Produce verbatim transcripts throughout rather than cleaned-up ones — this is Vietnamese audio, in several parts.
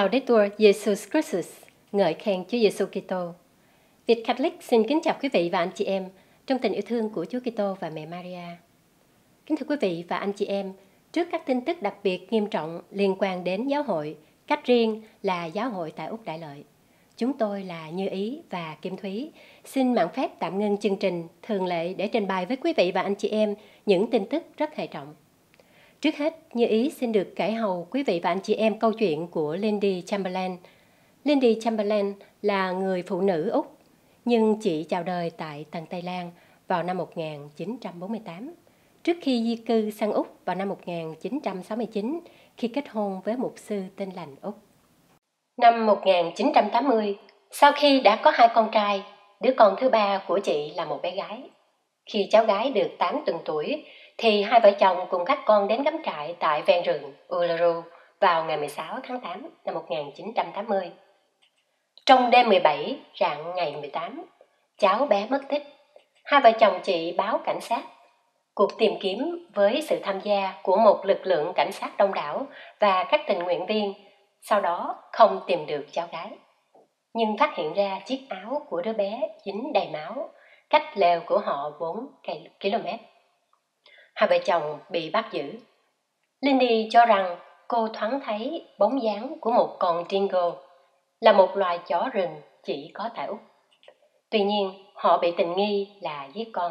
Laudetur Jesus Christus, ngợi khen Chúa Giêsu Kitô. Việt Catholic xin kính chào quý vị và anh chị em trong tình yêu thương của Chúa Kitô và mẹ Maria. Kính thưa quý vị và anh chị em, trước các tin tức đặc biệt nghiêm trọng liên quan đến giáo hội, cách riêng là giáo hội tại Úc Đại Lợi, chúng tôi là Như Ý và Kim Thúy xin mạn phép tạm ngưng chương trình thường lệ để trình bày với quý vị và anh chị em những tin tức rất hệ trọng. Trước hết, Như Ý xin được kể hầu quý vị và anh chị em câu chuyện của Lindy Chamberlain. Lindy Chamberlain là người phụ nữ Úc, nhưng chị chào đời tại Tân Tây Lan vào năm một nghìn chín trăm bốn mươi tám, trước khi di cư sang Úc vào năm một nghìn chín trăm sáu mươi chín khi kết hôn với mục sư Tin Lành Úc. Năm một nghìn chín trăm tám mươi, sau khi đã có hai con trai, đứa con thứ ba của chị là một bé gái. Khi cháu gái được tám tuần tuổi, thì hai vợ chồng cùng các con đến cắm trại tại ven rừng Uluru vào ngày mười sáu tháng tám năm một nghìn chín trăm tám mươi. Trong đêm mười bảy, rạng ngày mười tám, cháu bé mất tích. Hai vợ chồng chị báo cảnh sát. Cuộc tìm kiếm với sự tham gia của một lực lượng cảnh sát đông đảo và các tình nguyện viên, sau đó không tìm được cháu gái. Nhưng phát hiện ra chiếc áo của đứa bé dính đầy máu, cách lều của họ bốn ki lô mét. Hai vợ chồng bị bắt giữ. Lindy cho rằng cô thoáng thấy bóng dáng của một con dingo, là một loài chó rừng chỉ có tại Úc. Tuy nhiên, họ bị tình nghi là giết con.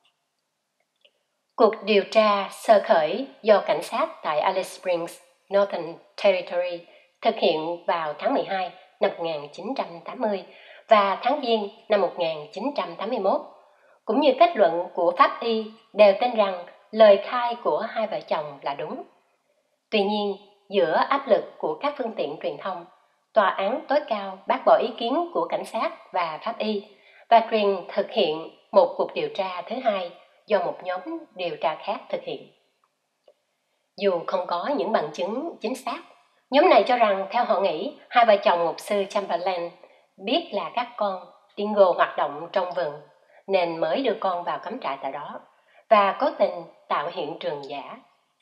Cuộc điều tra sơ khởi do cảnh sát tại Alice Springs, Northern Territory thực hiện vào tháng mười hai năm một nghìn chín trăm tám mươi và tháng Giêng năm một nghìn chín trăm tám mươi mốt, cũng như kết luận của pháp y đều tin rằng lời khai của hai vợ chồng là đúng. Tuy nhiên, giữa áp lực của các phương tiện truyền thông, tòa án tối cao bác bỏ ý kiến của cảnh sát và pháp y và truyền thực hiện một cuộc điều tra thứ hai do một nhóm điều tra khác thực hiện. Dù không có những bằng chứng chính xác, nhóm này cho rằng theo họ nghĩ hai vợ chồng mục sư Chamberlain biết là các con dingo hoạt động trong vườn nên mới đưa con vào cắm trại tại đó và cố tình tạo hiện trường giả.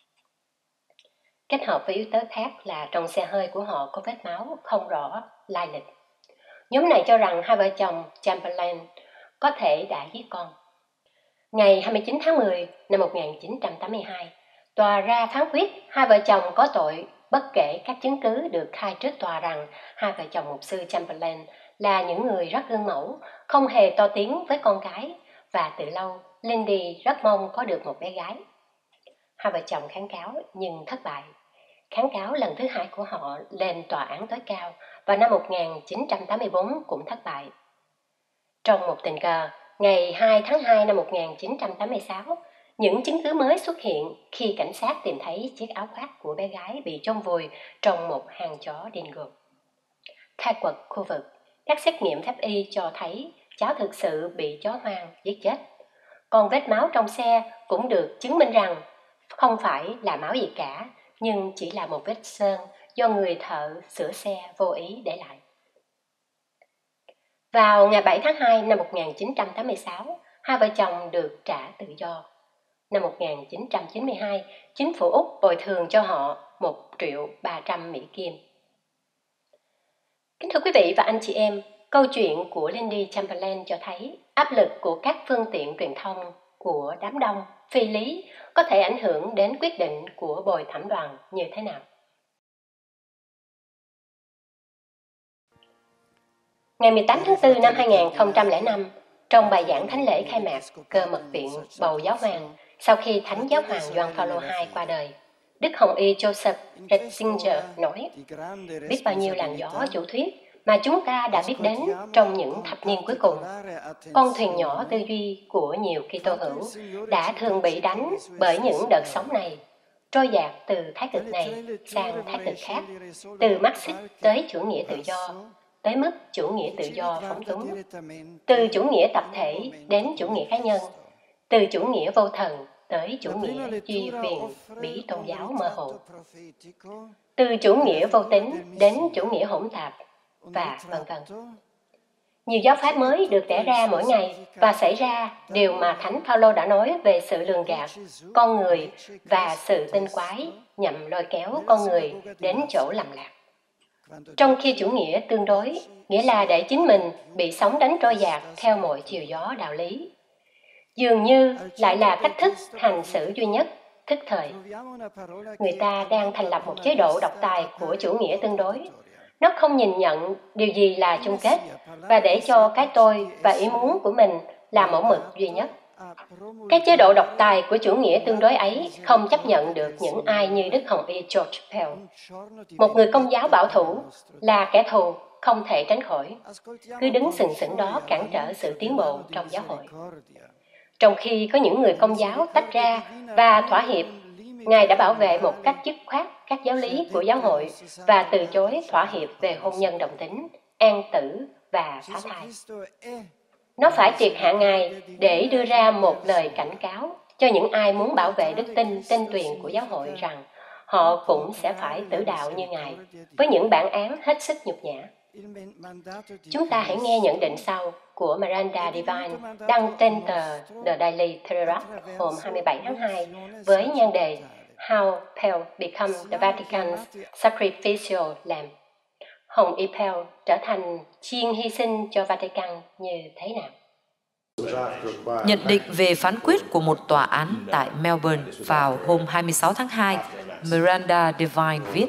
Kết hợp với yếu tố khác là trong xe hơi của họ có vết máu không rõ lai lịch. Nhóm này cho rằng hai vợ chồng Chamberlain có thể đã giết con. Ngày hai mươi chín tháng mười năm một nghìn chín trăm tám mươi hai, tòa ra phán quyết hai vợ chồng có tội bất kể các chứng cứ được khai trước tòa rằng hai vợ chồng mục sư Chamberlain là những người rất gương mẫu, không hề to tiếng với con cái và từ lâu Lindy rất mong có được một bé gái. Hai vợ chồng kháng cáo nhưng thất bại. Kháng cáo lần thứ hai của họ lên tòa án tối cao vào năm một nghìn chín trăm tám mươi bốn cũng thất bại. Trong một tình cờ, ngày hai tháng hai năm một nghìn chín trăm tám mươi sáu, những chứng cứ mới xuất hiện khi cảnh sát tìm thấy chiếc áo khoác của bé gái bị chôn vùi trong một hang chó dingo. Khai quật khu vực, các xét nghiệm pháp y cho thấy cháu thực sự bị chó hoang giết chết. Còn vết máu trong xe cũng được chứng minh rằng không phải là máu gì cả, nhưng chỉ là một vết sơn do người thợ sửa xe vô ý để lại. Vào ngày bảy tháng hai năm một nghìn chín trăm tám mươi sáu, hai vợ chồng được trả tự do. Năm một nghìn chín trăm chín mươi hai, chính phủ Úc bồi thường cho họ một triệu ba trăm Mỹ Kim. Kính thưa quý vị và anh chị em, câu chuyện của Lindy Chamberlain cho thấy áp lực của các phương tiện truyền thông, của đám đông, phi lý có thể ảnh hưởng đến quyết định của bồi thẩm đoàn như thế nào. Ngày mười tám tháng tư năm hai nghìn không trăm lẻ năm, trong bài giảng thánh lễ khai mạc cơ mật viện bầu giáo hoàng sau khi Thánh Giáo hoàng Gioan Phaolô đệ nhị qua đời, Đức Hồng y Joseph Ratzinger nói: biết bao nhiêu làn gió chủ thuyết mà chúng ta đã biết đến trong những thập niên cuối cùng. Con thuyền nhỏ tư duy của nhiều Kitô hữu đã thường bị đánh bởi những đợt sóng này, trôi dạt từ thái cực này sang thái cực khác, từ Marxist tới chủ nghĩa tự do, tới mức chủ nghĩa tự do phóng túng, từ chủ nghĩa tập thể đến chủ nghĩa cá nhân, từ chủ nghĩa vô thần tới chủ nghĩa duy quyền bí tôn giáo mơ hồ, từ chủ nghĩa vô tính đến chủ nghĩa hỗn tạp, và vân vân. Nhiều giáo phái mới được đẻ ra mỗi ngày và xảy ra điều mà Thánh Phaolô đã nói về sự lường gạt con người và sự tinh quái nhằm lôi kéo con người đến chỗ lầm lạc. Trong khi chủ nghĩa tương đối, nghĩa là để chính mình bị sóng đánh trôi dạt theo mọi chiều gió đạo lý, dường như lại là cách thức hành xử duy nhất, thức thời. Người ta đang thành lập một chế độ độc tài của chủ nghĩa tương đối. Nó không nhìn nhận điều gì là chung kết và để cho cái tôi và ý muốn của mình là mẫu mực duy nhất. Cái chế độ độc tài của chủ nghĩa tương đối ấy không chấp nhận được những ai như Đức Hồng Y George Pell, một người công giáo bảo thủ, là kẻ thù không thể tránh khỏi, cứ đứng sừng sững đó cản trở sự tiến bộ trong giáo hội. Trong khi có những người công giáo tách ra và thỏa hiệp, Ngài đã bảo vệ một cách dứt khoát các giáo lý của giáo hội và từ chối thỏa hiệp về hôn nhân đồng tính, an tử và phá thai. Nó phải triệt hạ Ngài để đưa ra một lời cảnh cáo cho những ai muốn bảo vệ đức tin tinh tuyền của giáo hội rằng họ cũng sẽ phải tử đạo như Ngài, với những bản án hết sức nhục nhã. Chúng ta hãy nghe nhận định sau của Miranda Devine đăng trên tờ The Daily Telegraph hôm hai mươi bảy tháng hai với nhan đề How Pell Became the Vatican's Sacrificial Lamb. Hồng Y Pell trở thành chiên hy sinh cho Vatican như thế nào? Nhận định về phán quyết của một tòa án tại Melbourne vào hôm hai mươi sáu tháng hai, Miranda Devine viết: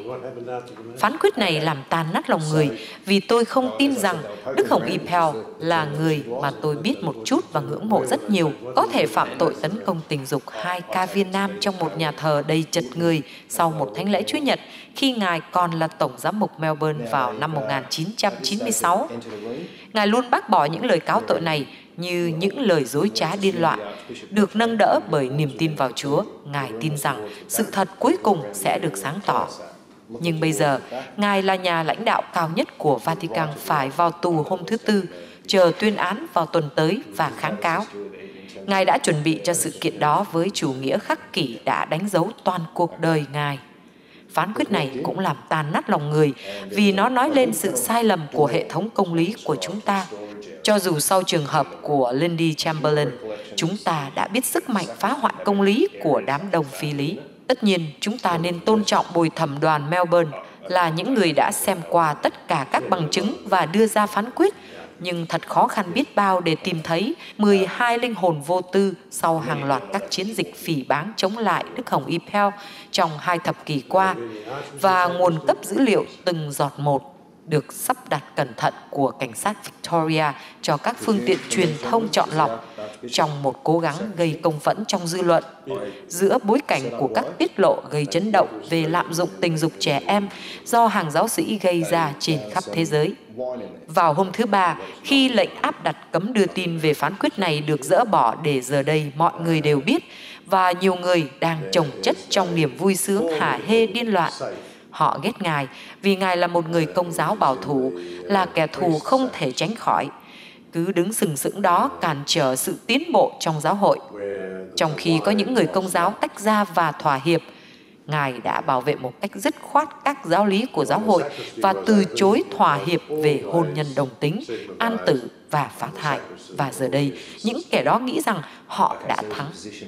phán quyết này làm tan nát lòng người vì tôi không tin rằng Đức Hồng Y Pell là người mà tôi biết một chút và ngưỡng mộ rất nhiều có thể phạm tội tấn công tình dục hai ca viên nam trong một nhà thờ đầy chật người sau một thánh lễ Chúa Nhật khi Ngài còn là Tổng giám mục Melbourne vào năm một nghìn chín trăm chín mươi sáu. Ngài luôn bác bỏ những lời cáo tội này như những lời dối trá điên loạn. Được nâng đỡ bởi niềm tin vào Chúa, Ngài tin rằng sự thật cuối cùng sẽ được sáng tỏ. Nhưng bây giờ, Ngài là nhà lãnh đạo cao nhất của Vatican phải vào tù hôm thứ Tư, chờ tuyên án vào tuần tới và kháng cáo. Ngài đã chuẩn bị cho sự kiện đó với chủ nghĩa khắc kỷ đã đánh dấu toàn cuộc đời Ngài. Phán quyết này cũng làm tan nát lòng người vì nó nói lên sự sai lầm của hệ thống công lý của chúng ta. Cho dù sau trường hợp của Lindy Chamberlain, chúng ta đã biết sức mạnh phá hoại công lý của đám đông phi lý. Tất nhiên, chúng ta nên tôn trọng bồi thẩm đoàn Melbourne là những người đã xem qua tất cả các bằng chứng và đưa ra phán quyết, nhưng thật khó khăn biết bao để tìm thấy mười hai linh hồn vô tư sau hàng loạt các chiến dịch phỉ báng chống lại Đức Hồng Y Pell trong hai thập kỷ qua, và nguồn cấp dữ liệu từng giọt một được sắp đặt cẩn thận của cảnh sát Victoria cho các phương tiện truyền thông chọn lọc trong một cố gắng gây công phẫn trong dư luận, giữa bối cảnh của các tiết lộ gây chấn động về lạm dụng tình dục trẻ em do hàng giáo sĩ gây ra trên khắp thế giới. Vào hôm thứ Ba, khi lệnh áp đặt cấm đưa tin về phán quyết này được dỡ bỏ để giờ đây mọi người đều biết, và nhiều người đang chồng chất trong niềm vui sướng hả hê điên loạn. Họ ghét Ngài vì Ngài là một người công giáo bảo thủ, là kẻ thù không thể tránh khỏi, cứ đứng sừng sững đó cản trở sự tiến bộ trong giáo hội. Trong khi có những người công giáo tách ra và thỏa hiệp, Ngài đã bảo vệ một cách dứt khoát các giáo lý của giáo hội và từ chối thỏa hiệp về hôn nhân đồng tính, an tử và phá thai. Và giờ đây, những kẻ đó nghĩ rằng họ đã thắng.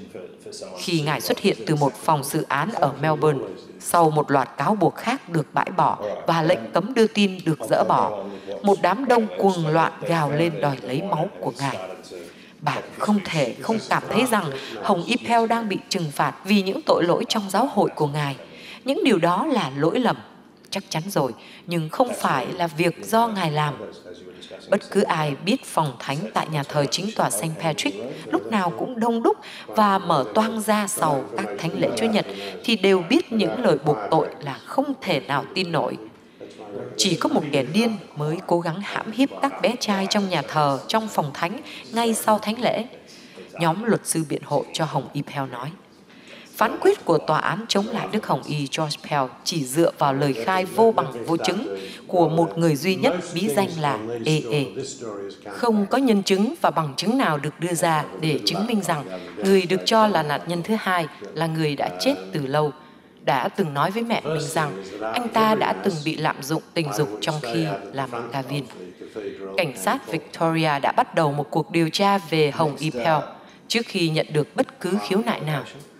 Khi Ngài xuất hiện từ một phòng xử án ở Melbourne, sau một loạt cáo buộc khác được bãi bỏ và lệnh cấm đưa tin được dỡ bỏ, một đám đông cuồng loạn gào lên đòi lấy máu của Ngài. Bạn không thể không cảm thấy rằng Hồng Y Pell đang bị trừng phạt vì những tội lỗi trong giáo hội của Ngài. Những điều đó là lỗi lầm, chắc chắn rồi, nhưng không phải là việc do Ngài làm. Bất cứ ai biết phòng thánh tại nhà thờ chính tòa Saint Patrick lúc nào cũng đông đúc và mở toang ra sau các thánh lễ Chúa Nhật thì đều biết những lời buộc tội là không thể nào tin nổi. Chỉ có một kẻ điên mới cố gắng hãm hiếp các bé trai trong nhà thờ, trong phòng thánh, ngay sau thánh lễ. Nhóm luật sư biện hộ cho Hồng Y Pell nói. Phán quyết của tòa án chống lại Đức Hồng Y George Pell chỉ dựa vào lời khai vô bằng vô chứng của một người duy nhất bí danh là E E. Không có nhân chứng và bằng chứng nào được đưa ra để chứng minh rằng người được cho là nạn nhân thứ hai là người đã chết từ lâu, đã từng nói với mẹ mình rằng anh ta đã từng bị lạm dụng tình dục trong khi làm ca viên. Cảnh sát Victoria đã bắt đầu một cuộc điều tra về Hồng Y Pell trước khi nhận được bất cứ khiếu nại nào.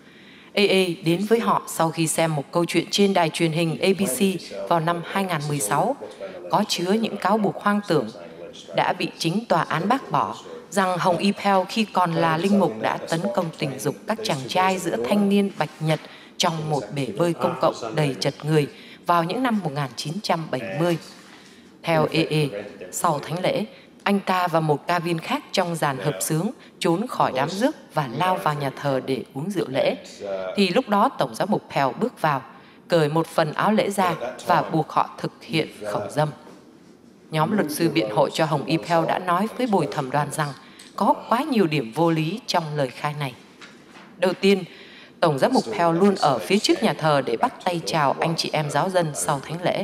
a a đến với họ sau khi xem một câu chuyện trên đài truyền hình a bê xê vào năm hai nghìn không trăm mười sáu, có chứa những cáo buộc hoang tưởng, đã bị chính tòa án bác bỏ, rằng Hồng Y Pell khi còn là linh mục đã tấn công tình dục các chàng trai giữa thanh niên Bạch Nhật trong một bể bơi công cộng đầy chật người vào những năm một nghìn chín trăm bảy mươi. Theo a a, sau thánh lễ, anh ta và một ca viên khác trong dàn hợp xướng trốn khỏi đám rước và lao vào nhà thờ để uống rượu lễ. Thì lúc đó Tổng giám mục Pell bước vào, cởi một phần áo lễ ra và buộc họ thực hiện khẩu dâm. Nhóm luật sư biện hộ cho Hồng Y Pell đã nói với bồi thẩm đoàn rằng có quá nhiều điểm vô lý trong lời khai này. Đầu tiên, Tổng giám mục Pell luôn ở phía trước nhà thờ để bắt tay chào anh chị em giáo dân sau thánh lễ.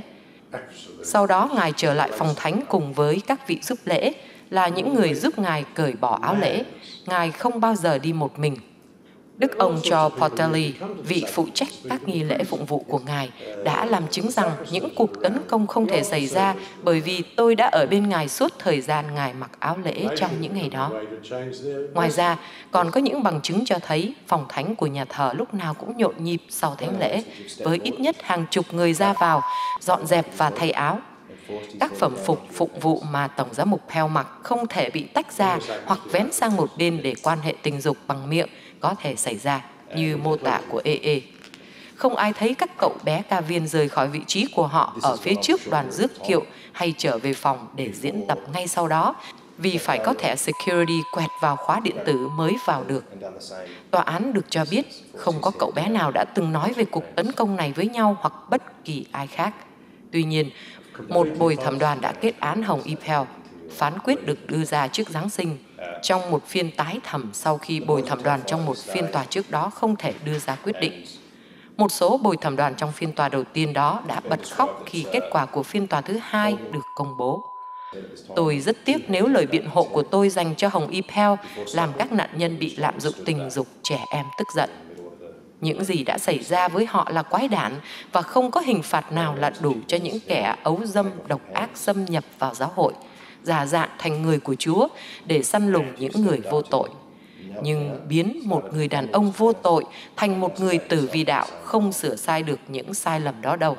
Sau đó, Ngài trở lại phòng thánh cùng với các vị giúp lễ, là những người giúp Ngài cởi bỏ áo lễ. Ngài không bao giờ đi một mình. Đức ông Joe Portelli, vị phụ trách các nghi lễ phụng vụ của Ngài, đã làm chứng rằng những cuộc tấn công không thể xảy ra bởi vì tôi đã ở bên Ngài suốt thời gian Ngài mặc áo lễ trong những ngày đó. Ngoài ra, còn có những bằng chứng cho thấy phòng thánh của nhà thờ lúc nào cũng nhộn nhịp sau thánh lễ, với ít nhất hàng chục người ra vào, dọn dẹp và thay áo. Các phẩm phục phụng vụ mà Tổng giám mục Pell mặc không thể bị tách ra hoặc vén sang một bên để quan hệ tình dục bằng miệng có thể xảy ra, như mô tả của a a. Không ai thấy các cậu bé ca viên rời khỏi vị trí của họ ở phía trước đoàn rước kiệu hay trở về phòng để diễn tập ngay sau đó, vì phải có thẻ security quẹt vào khóa điện tử mới vào được. Tòa án được cho biết không có cậu bé nào đã từng nói về cuộc tấn công này với nhau hoặc bất kỳ ai khác. Tuy nhiên, một bồi thẩm đoàn đã kết án Hồng Y Pell. Phán quyết được đưa ra trước Giáng sinh, trong một phiên tái thẩm sau khi bồi thẩm đoàn trong một phiên tòa trước đó không thể đưa ra quyết định. Một số bồi thẩm đoàn trong phiên tòa đầu tiên đó đã bật khóc khi kết quả của phiên tòa thứ hai được công bố. Tôi rất tiếc nếu lời biện hộ của tôi dành cho Hồng Y Pell làm các nạn nhân bị lạm dụng tình dục trẻ em tức giận. Những gì đã xảy ra với họ là quái đản và không có hình phạt nào là đủ cho những kẻ ấu dâm độc ác xâm nhập vào giáo hội, giả dạng thành người của Chúa để săn lùng những người vô tội. Nhưng biến một người đàn ông vô tội thành một người tử vì đạo không sửa sai được những sai lầm đó đâu.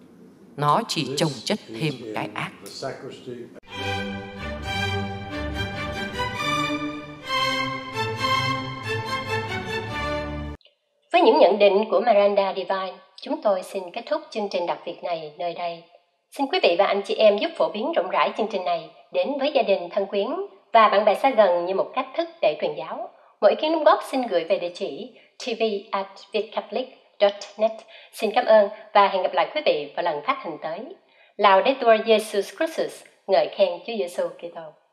Nó chỉ chồng chất thêm cái ác. Với những nhận định của Miranda Devine, chúng tôi xin kết thúc chương trình đặc biệt này nơi đây. Xin quý vị và anh chị em giúp phổ biến rộng rãi chương trình này đến với gia đình thân quyến và bạn bè xa gần như một cách thức để truyền giáo. Mọi ý kiến đóng góp xin gửi về địa chỉ t v at vietcatholic dot net. Xin cảm ơn và hẹn gặp lại quý vị vào lần phát hành tới. Laudetur Jesus Christus, ngợi khen Chúa Giêsu Kitô.